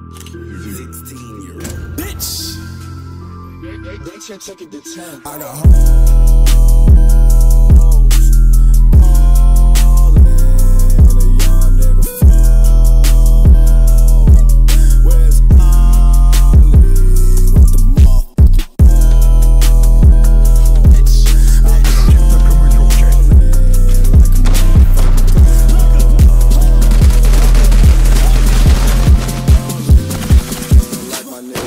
16-year-old bitch. They should take it to 10. I got hoes calling, and a young nigga fall. Where's Ollie with the motherfucking ball? Bitch, I keep the commercial calling like a motherfucking like my nigga.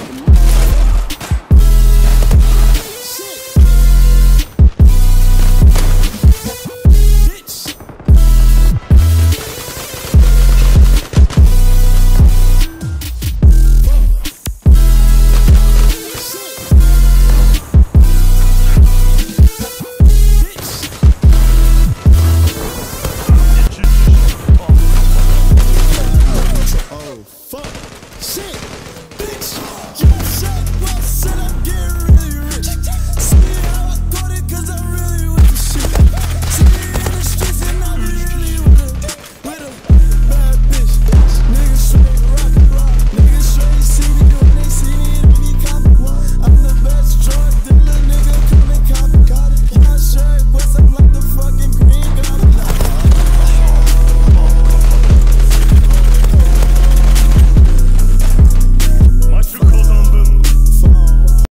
Fuck. Shit.